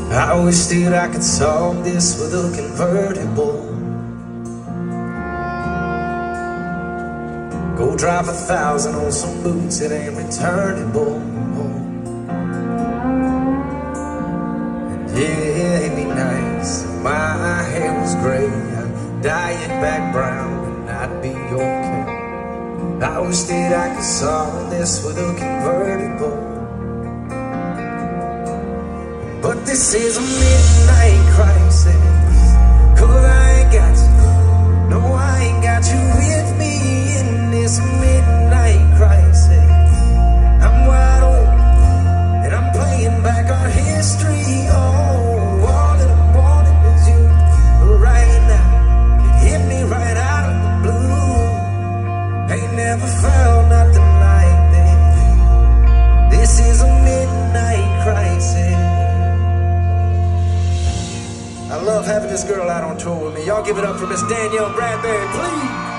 I wish that I could solve this with a convertible. Go drive 1,000 on some boots that ain't returnable. And yeah, it'd be nice if my hair was gray, I'd dye it back brown and I'd be okay. I wish that I could solve this with a convertible. But this is a midnight crisis, 'cause I ain't got you, no I ain't got you with me in this midnight crisis. I'm wide open, and I'm playing back our history. Oh, all that I'm wanting is you right now. You hit me right out of the blue. Ain't never felt nothing like this. This is a midnight crisis. I love having this girl out on tour with me. Y'all give it up for Miss Danielle Bradbury, please.